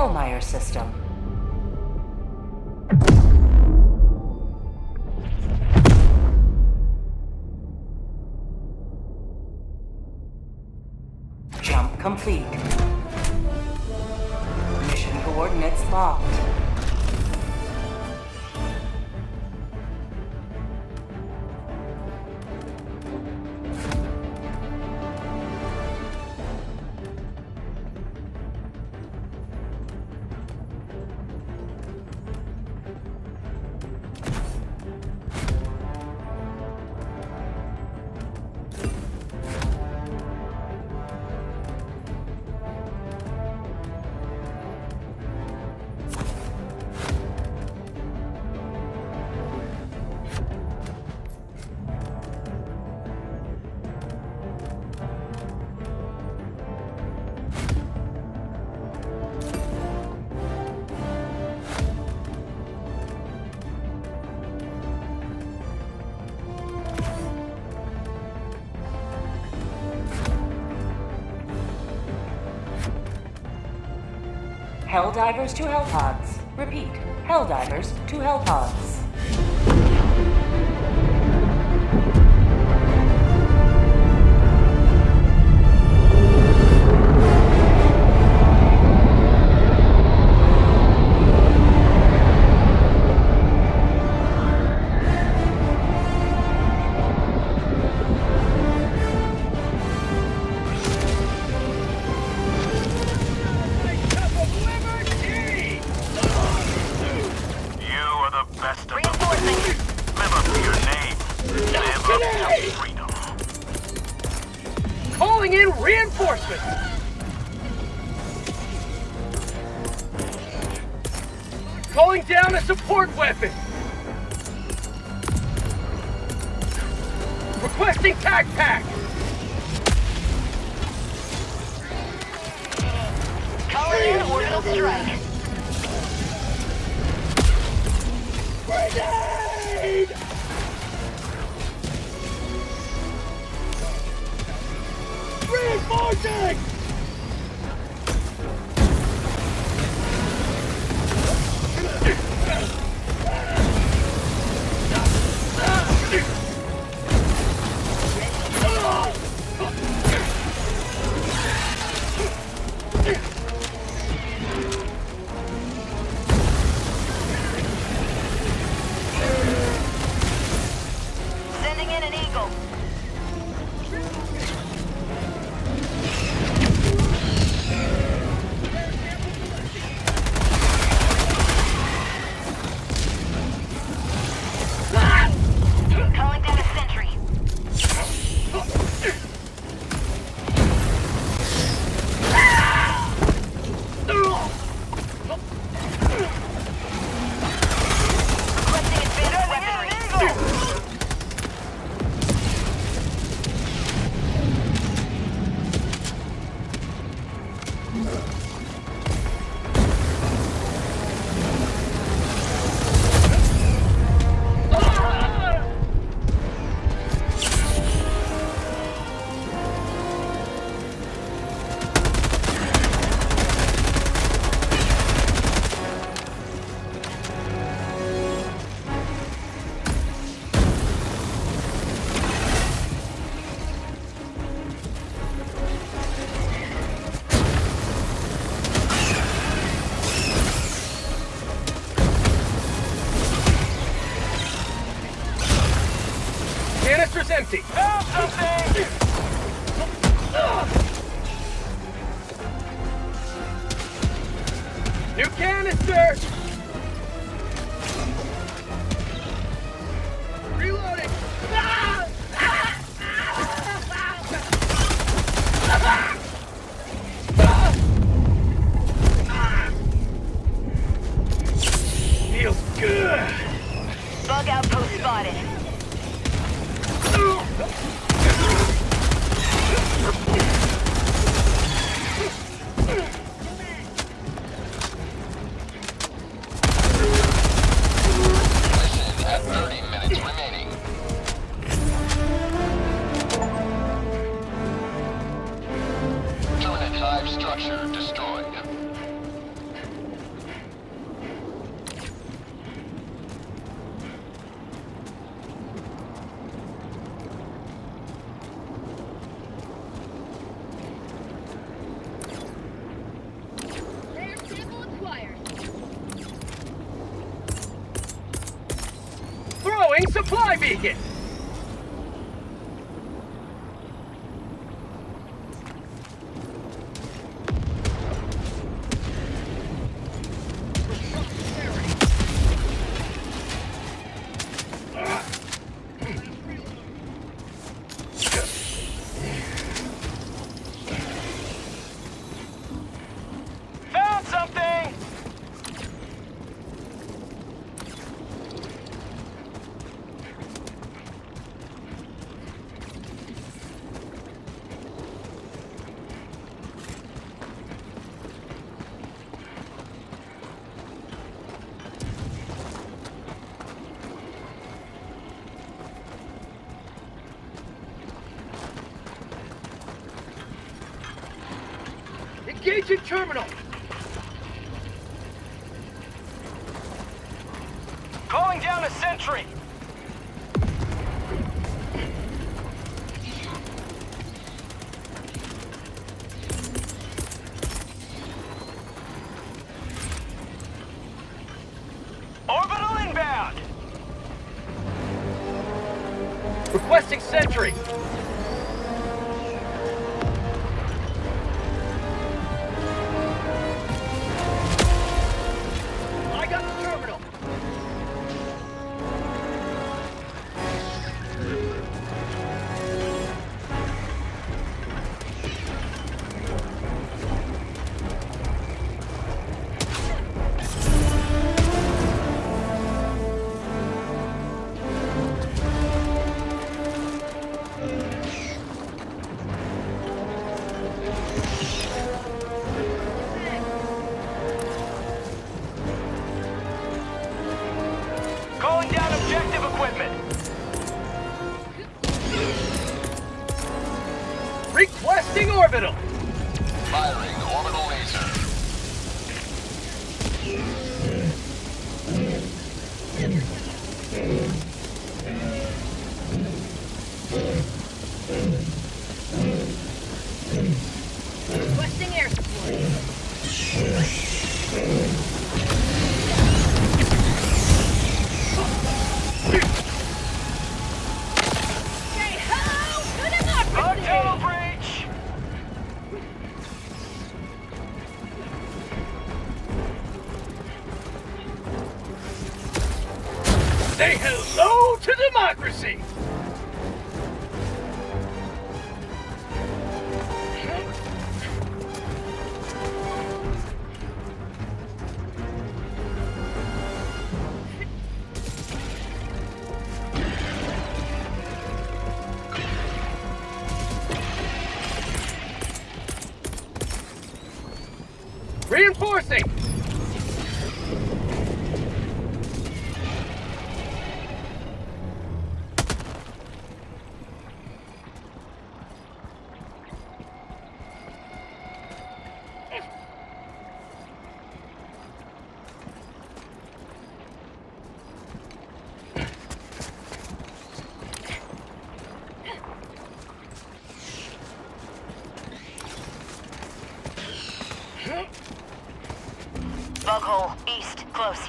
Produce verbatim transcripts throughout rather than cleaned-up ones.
Hellmeyer system. Jump complete. Mission coordinates locked. Helldivers to Hellpods. Repeat, Helldivers to Hellpods. Calling down a support weapon! Requesting tac pack! Calling in orbital strike. Grenade! Reinforcing! Sending in an Eagle. Calling down a sentry. Requesting advanced weaponry. Canister's empty. Found something! New canister! Reloading! Feels good! Bug outpost spotted. Deploying supply beacon! Found something! Engaging terminal! Calling down a sentry! Orbital inbound! Requesting sentry! I got the terminal! Calling down objective equipment! Requesting orbital! Firing orbital laser. Requesting air support. Say hello to democracy! Auto breach! Say hello to democracy! Reinforcing! Bug hole, east, close.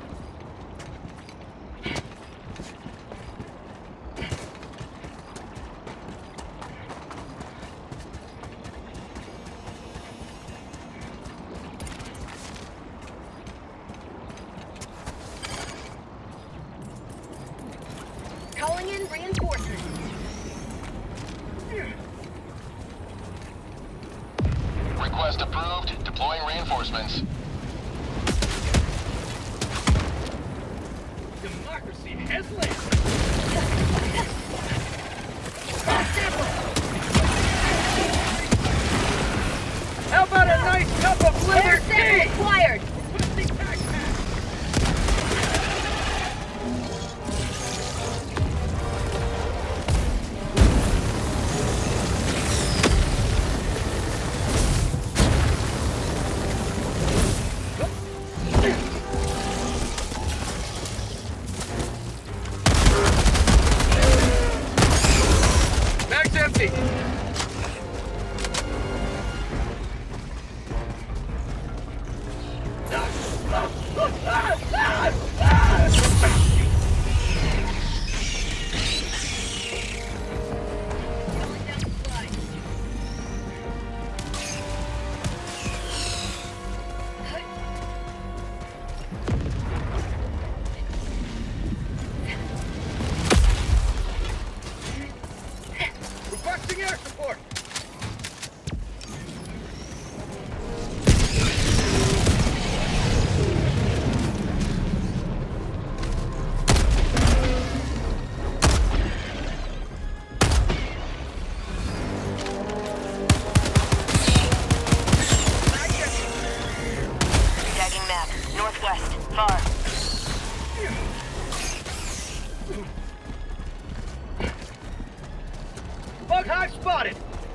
Calling in reinforcements. Request approved. Deploying reinforcements. Democracy has landed! How about a nice cup of Air liver sample tea? acquired! Requesting backpack! Northwest. Far. Bug hive spotted!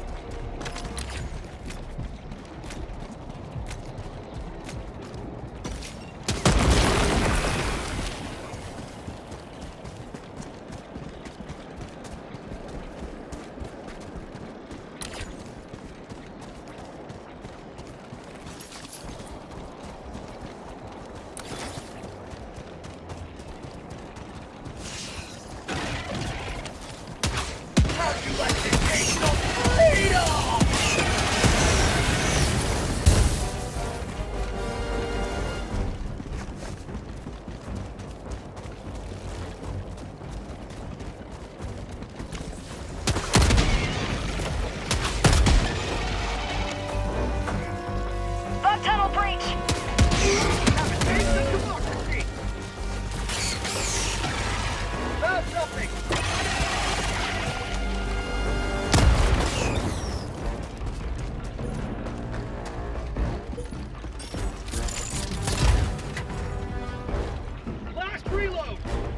Bug tunnel breach! Found something! Last reload!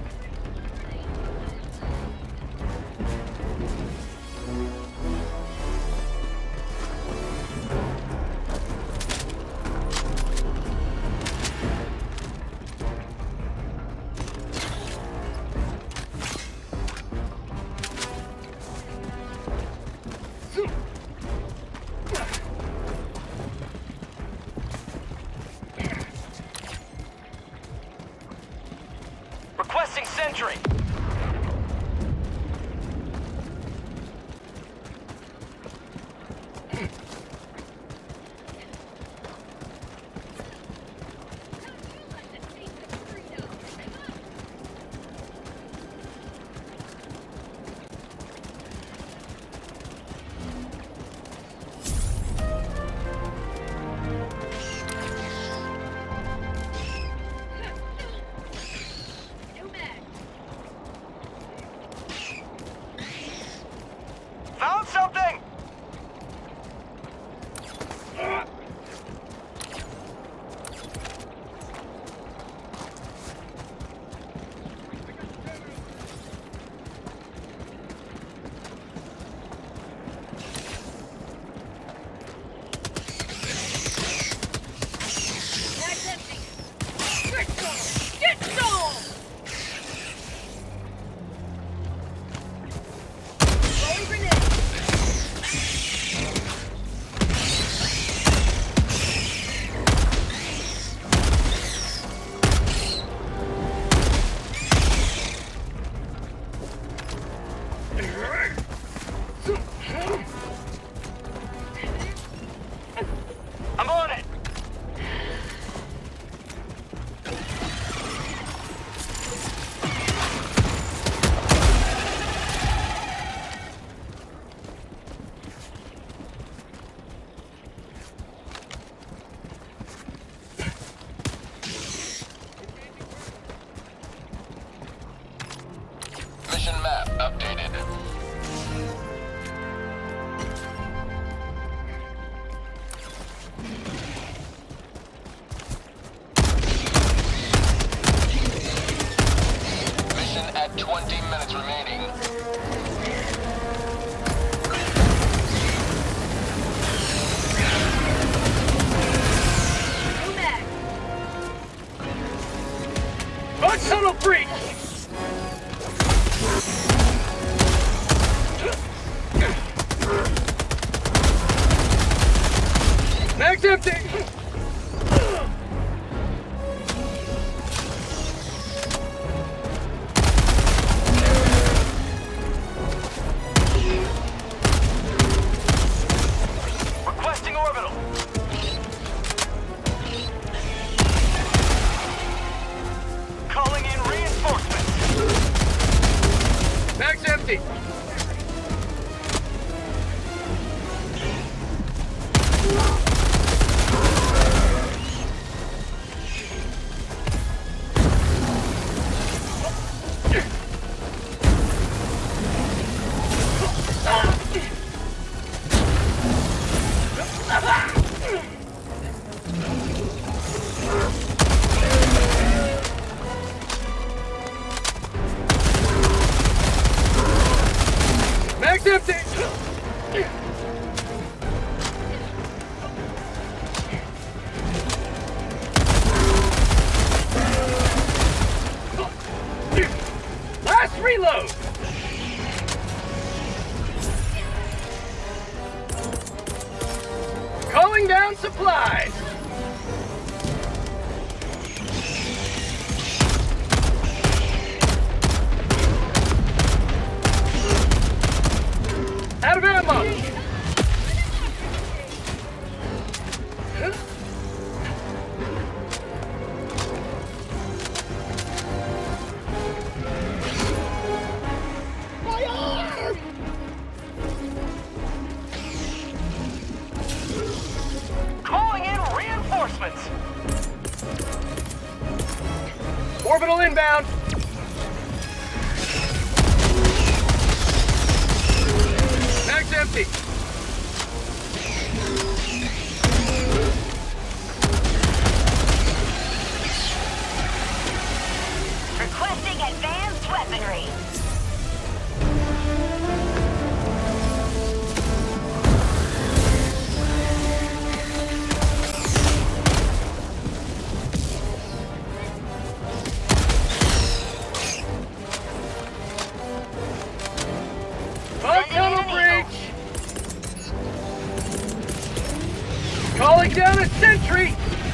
Requesting sentry. New mag. Found something! Mag's empty. Get some! Get some! Throwing grenade. I'm on it! Mission map updated. Mission at twenty minutes remaining. New mag. Bug tunnel breach! Mag's empty! Requesting orbital. Calling in reinforcements. Reload! Calling down supplies! Out of ammo! Orbital inbound! Mag's empty! Requesting advanced weaponry. Calling down a sentry!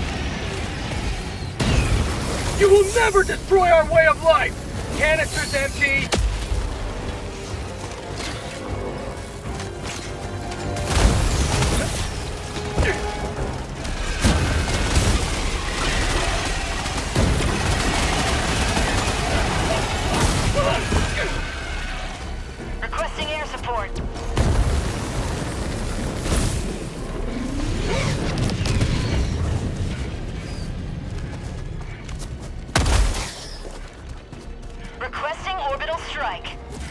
You will never destroy our way of life! Canister's empty! Requesting air support. Requesting orbital strike.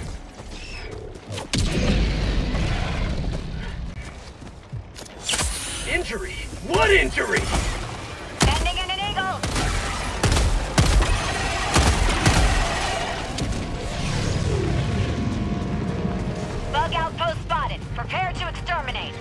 Injury? What injury? Ending in an eagle. Bug outpost spotted. Prepare to exterminate.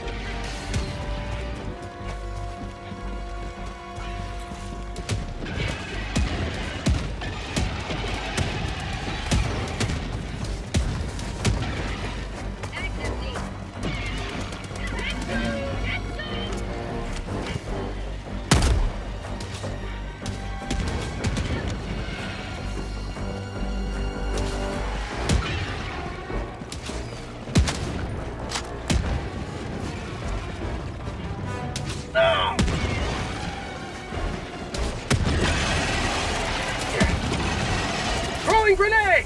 Throwing grenade!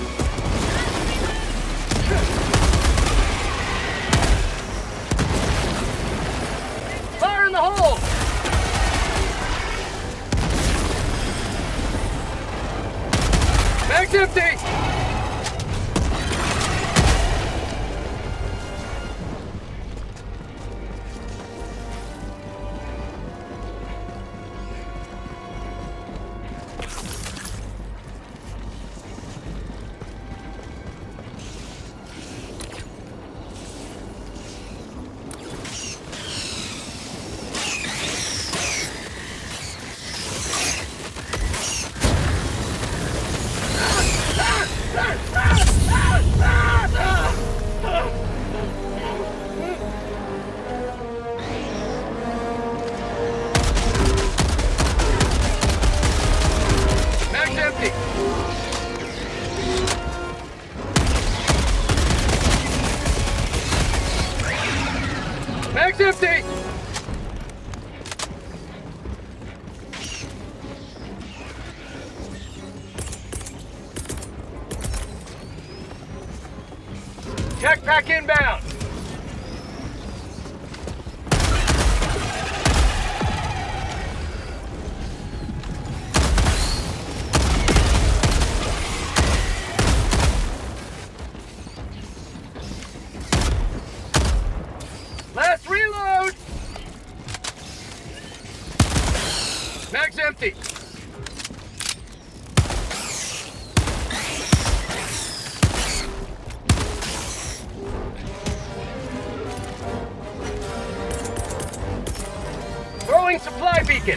Fire in the hole! Mag's empty! Mag's empty! Mag's empty! Tech pack inbound! Last reload! Mag's empty! Throwing supply beacon!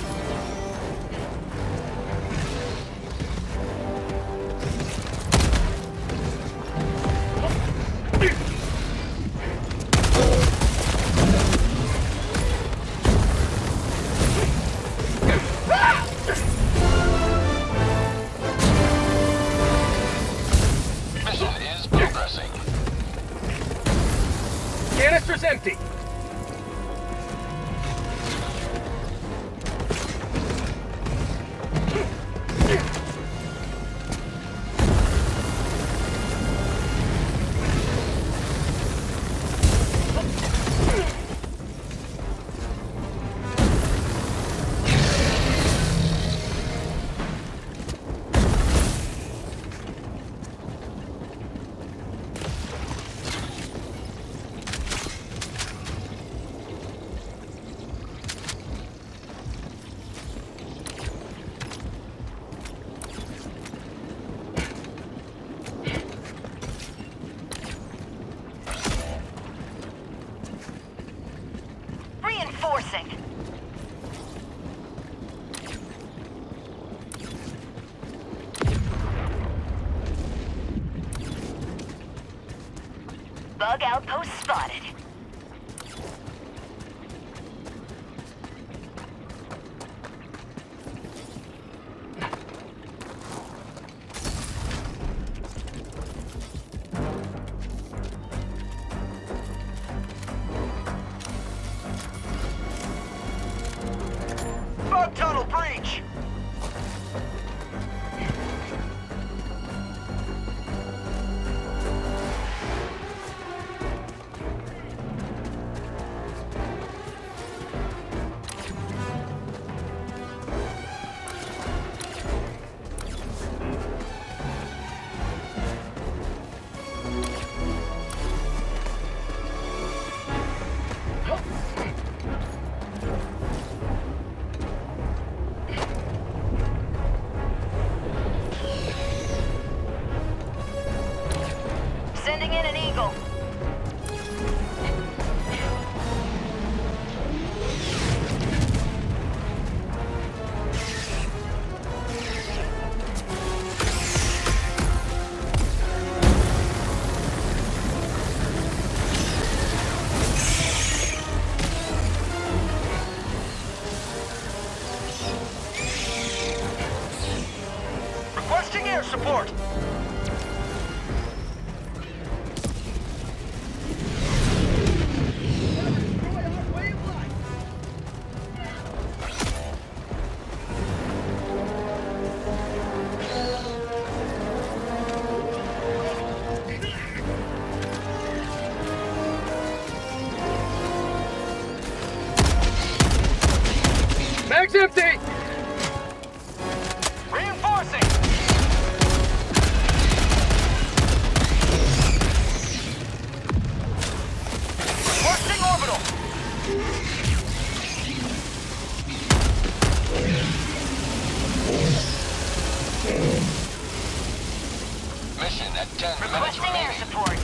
sector's empty. Reinforcing. Bug outpost spotted. Bug tunnel breach! Sending in an Eagle. Requesting air support! Mag's empty! Reinforcing! Requesting orbital! Mission at ten minutes Requesting air remaining. support.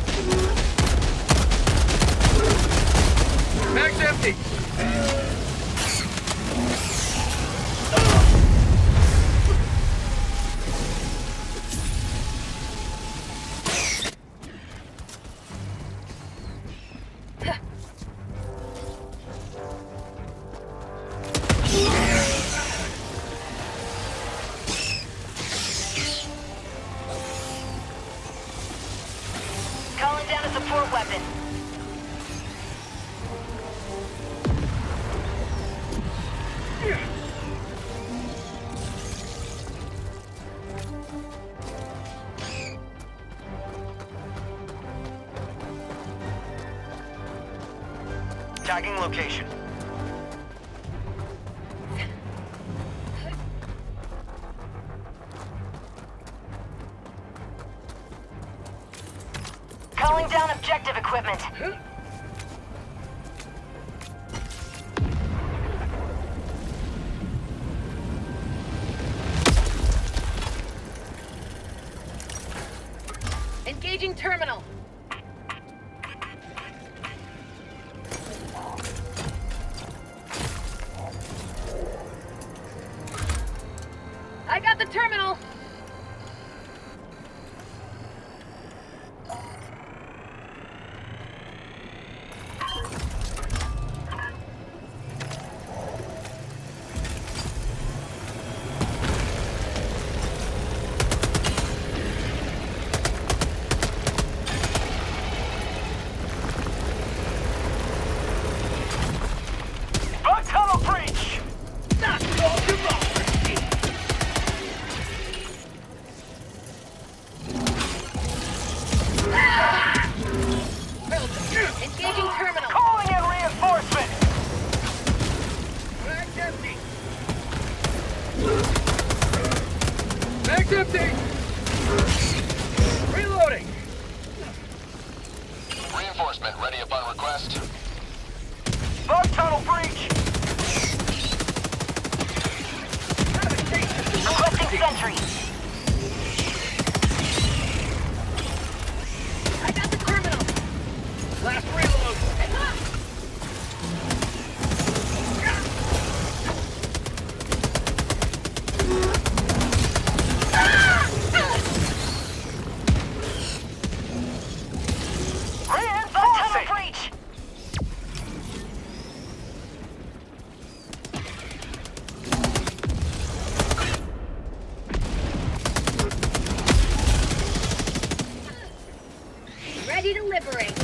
Mag's empty! Calling down a support weapon. Tagging location. Calling down objective equipment. Engaging terminal. I got the terminal. empty! Reloading! Reinforcement ready upon request. Bug tunnel breach! Requesting sentry. I got the terminal. Last reload! Reinforcing! Tunnel breach! Ready to liberate.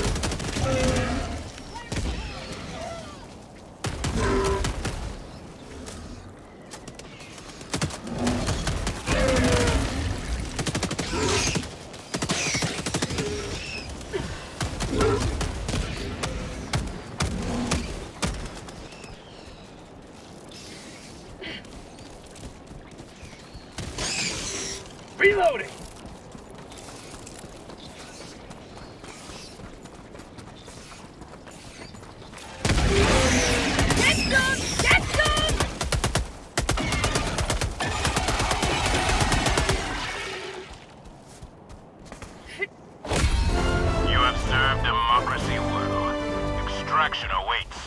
Reloading! Get some! Get some! You have served democracy well. Extraction awaits.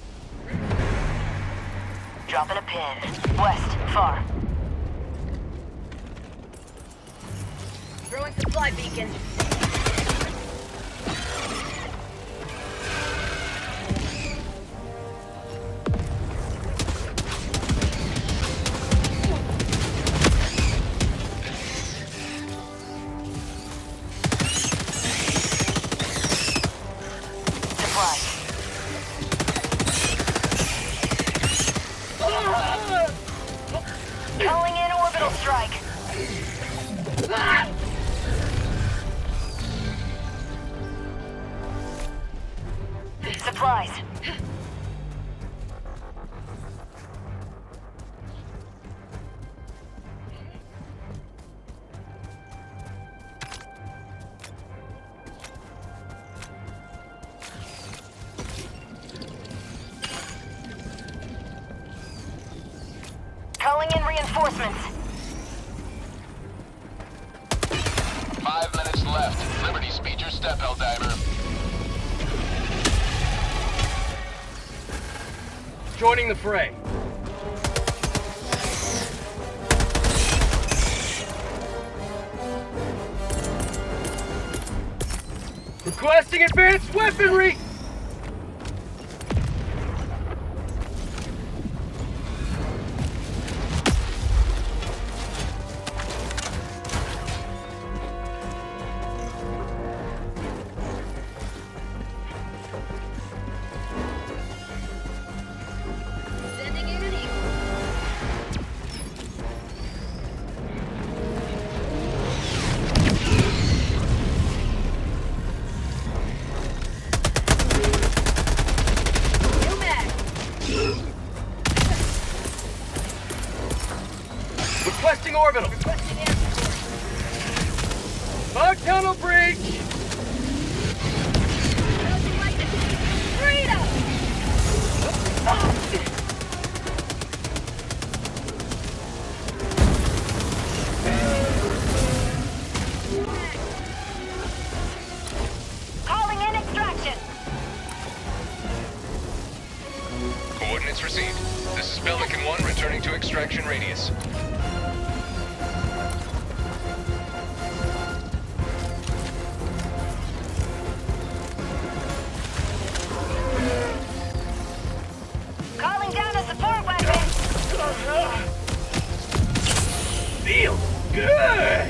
Dropping a pin. West, far. Throwing supply beacon. Supply. Calling in orbital strike. Supplies. Calling in reinforcements. Five minutes left. Liberty, speed your step, Helldiver. Joining the fray. Requesting advanced weaponry! Sending in an eagle. New mag. Requesting orbital. Requesting air support. Bug tunnel breach! Helping lightning. Freedom! Calling in extraction. Coordinates received. This is Pelican one returning to extraction radius. Calling down a support weapon. Feels good!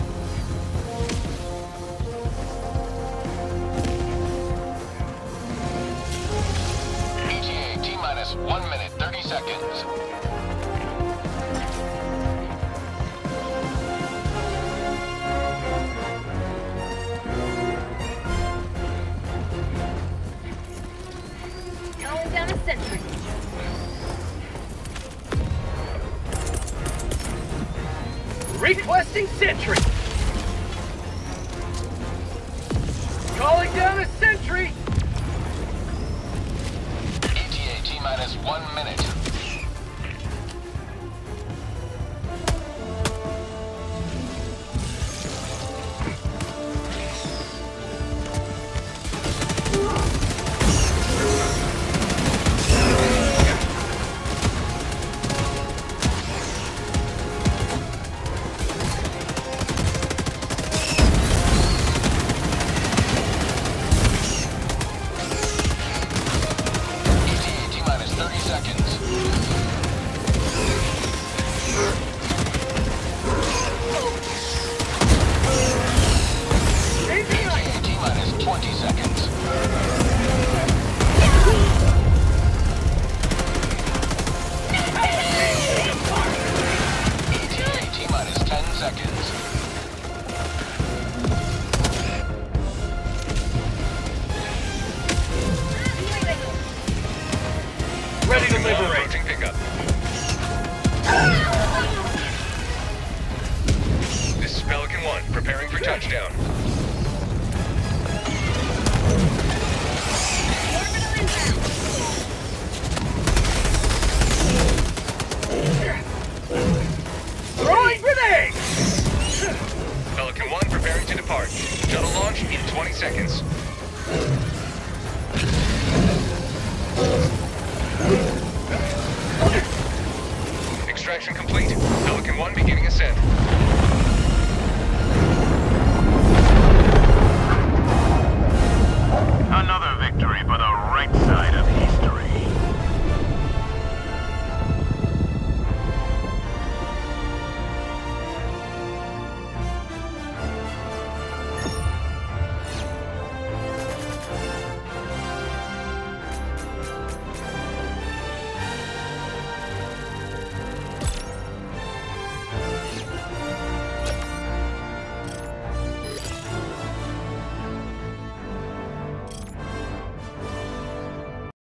E T A T-minus one minute, thirty seconds. Calling down a sentry. Requesting sentry. Calling down a sentry. E T A T-minus one minute. Ready to liberate. Approaching pickup. This is Pelican one, preparing for touchdown. Throwing grenade! Pelican one preparing to depart. Shuttle launch in twenty seconds. Extraction complete. Pelican one beginning ascent. Another victory for the right side of